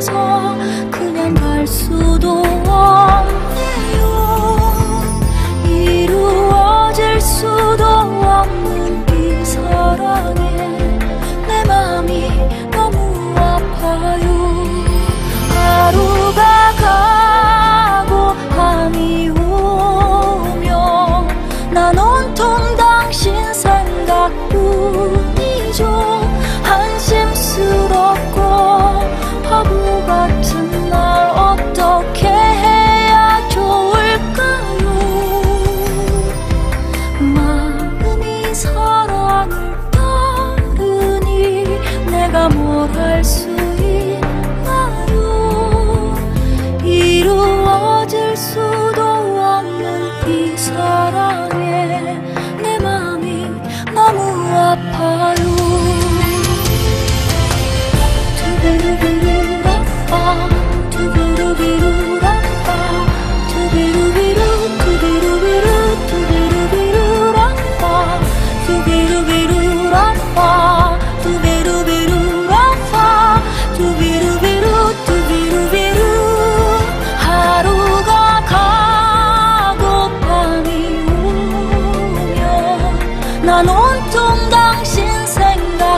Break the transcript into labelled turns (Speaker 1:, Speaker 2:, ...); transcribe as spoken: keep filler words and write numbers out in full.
Speaker 1: 없어서 그냥 갈 수도 없네요. 이루어질 수도 없는 이 사랑에 내 맘이 너무 아파요. 하루가 가고 밤이 오면 난 온통 당신 생각뿐이죠. 한심스럽고 바보 같은 날 어떻게 해야 좋을까요? 마음이 사랑을 따르니 내가 뭘 할 수 있나요? 이루어질 수도 없는 이 사랑에 내 맘이 너무 아파요. 두비루비루라빠 두비루비루라빠 두비루비루 두비루비루 두비루비루라빠 두비루비루라빠 두비루비루라빠 두비루비루 두비루비루. 하루가 가고 밤이 오면 난 온통 당신 생각